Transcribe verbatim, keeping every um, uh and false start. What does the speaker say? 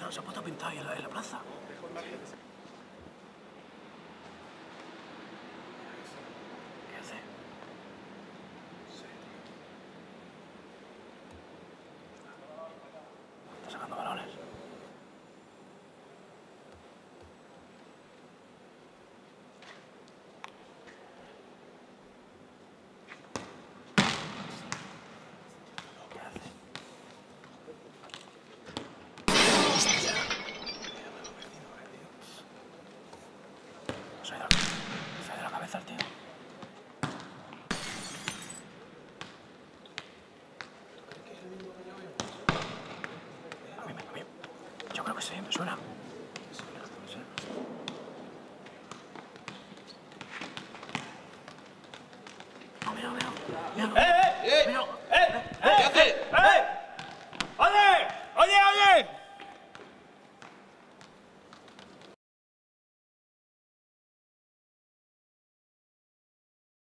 puesto, se ha puesto a pintar ahí en la, en la plaza. ¿Qué hace? Está sacando balones. ¿Qué hace? ¡Hostia! Se ha ido, se ha ido la cabeza el tío. A mí, a mí, yo creo que sí, me suena. No, mira, mira, mira.